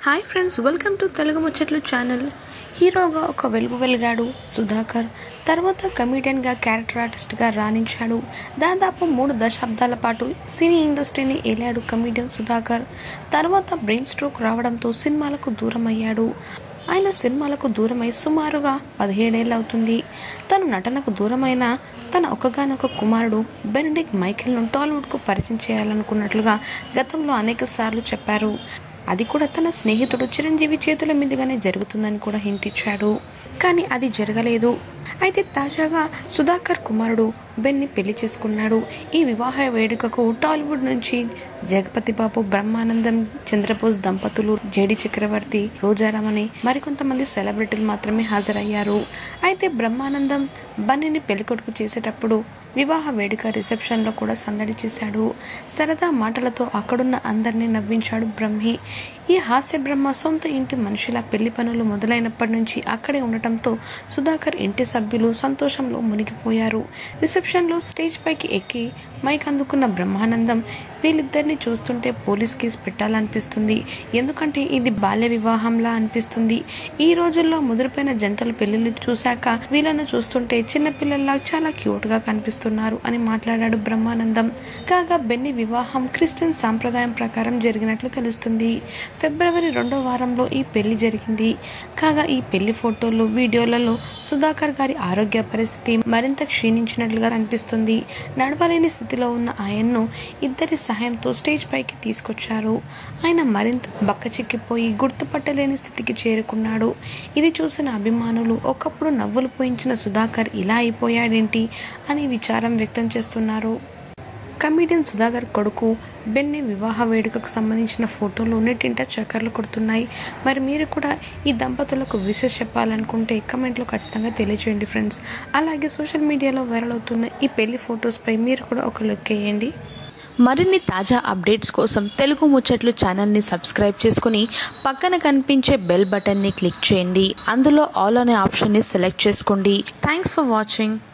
Hi friends, welcome to Telugu Muchchatlu channel. హీరోగా ఒక వెలుగు వెలిగాడు సుధాకర్. తర్వాత కమెడియన్గా, క్యారెక్టర్ ఆర్టిస్ట్గా రాణించాడు. దాదాపు 3 దశాబ్దాల పాటు సినీ ఇండస్ట్రీని ఏలాడు కమెడియన్ సుధాకర్. తర్వాత బ్రెయిన్ స్ట్రోక్ రావడంతో సినిమాలకు దూరం అయ్యాడు. ఆయన సినిమాలకు దూరమై సుమారుగా 17 ఏళ్ళు అవుతుంది. తను నటనకు దూరమైన తన ఒక్కగానొక్క కుమారుడు బెనెడిక్ట్ మైఖేల్ను టాలీవుడ్కు పరిచయం చేయాలనుకున్నట్లుగా గతంలో అనేక సార్లు చెప్పారు. అది కూడా తన స్నేహితుడు చిరంజీవి చేతుల మీదుగానే జరుగుతుందని కూడా హింట్ ఇచ్చాడు. కానీ అది జరగలేదు. అయితే తాజాగా సుధాకర్ కుమారుడు బెన్ని పెళ్లి చేసుకున్నాడు. ఈ వివాహ వేడుకకు టాలీవుడ్ నుంచి జగపతి బాబు, బ్రహ్మానందం, చంద్రబోస్ దంపతులు, జేడి చక్రవర్తి, రోజారామని మరికొంతమంది సెలబ్రిటీలు మాత్రమే హాజరయ్యారు. అయితే బ్రహ్మానందం బన్నీని పెళ్లికొడుకు చేసేటప్పుడు వివాహ వేడుక రిసెప్షన్లో కూడా సందడి చేశాడు. సరదా మాటలతో అక్కడున్న అందరినీ నవ్వించాడు బ్రహ్మి. ఈ హాస్య బ్రహ్మ సొంత ఇంటి మనిషిలా పెళ్లి పనులు మొదలైనప్పటి నుంచి అక్కడే ఉండటంతో సుధాకర్ ఇంటి సభ్యులు సంతోషంలో మునిగిపోయారు. రిసెప్షన్లో స్టేజ్ పైకి ఎక్కి మైక్ అందుకున్న బ్రహ్మానందం, వీళ్ళిద్దరిని చూస్తుంటే పోలీస్ కేసు పెట్టాలనిపిస్తుంది, ఎందుకంటే ఇది బాల్య వివాహంలా అనిపిస్తుంది. ఈ రోజుల్లో ముదిరిపోయిన జంటల పెళ్లిళ్ళు చూశాక వీళ్ళను చూస్తుంటే చిన్నపిల్లల్లా చాలా క్యూట్గా కనిపిస్తున్నారు అని మాట్లాడాడు బ్రహ్మానందం. కాగా బెన్నీ వివాహం క్రిస్టియన్ సాంప్రదాయం ప్రకారం జరిగినట్లు తెలుస్తుంది. ఫిబ్రవరి 2వ వారంలో ఈ పెళ్లి జరిగింది. కాగా ఈ పెళ్లి ఫోటోలు, వీడియోలలో సుధాకర్ గారి ఆరోగ్య పరిస్థితి మరింత క్షీణించినట్లుగా కనిపిస్తుంది. నడవలేని స్థితిలో ఉన్న ఆయన్ను ఇద్దరి సహాయంతో స్టేజ్ పైకి తీసుకొచ్చారు. ఆయన మరింత బక్కచిక్కిపోయి గుర్తుపట్టలేని స్థితికి చేరుకున్నాడు. ఇది చూసిన అభిమానులు ఒకప్పుడు నవ్వులు పోయించిన సుధాకర్ ఇలా అయిపోయాడేంటి అని విచారం వ్యక్తం చేస్తున్నారు. కమెడియన్ సుధాకర్ కొడుకు బెన్నీ వివాహ వేడుకకు సంబంధించిన ఫోటోలు నెట్టింట చక్కర్లు కొడుతున్నాయి. మరి మీరు కూడా ఈ దంపతులకు విషెస్ చెప్పాలనుకుంటే కమెంట్లో ఖచ్చితంగా తెలియజేయండి ఫ్రెండ్స్. అలాగే సోషల్ మీడియాలో వైరల్ అవుతున్న ఈ పెళ్లి ఫొటోస్పై మీరు కూడా ఒక లుక్ వేయండి. మరిన్ని తాజా అప్డేట్స్ కోసం తెలుగు ముచ్చట్లు ఛానల్ని సబ్స్క్రైబ్ చేసుకుని పక్కన కనిపించే బెల్ బటన్ని క్లిక్ చేయండి. అందులో ఆల్ అనే ఆప్షన్ని సెలెక్ట్ చేసుకోండి. Thanks for watching.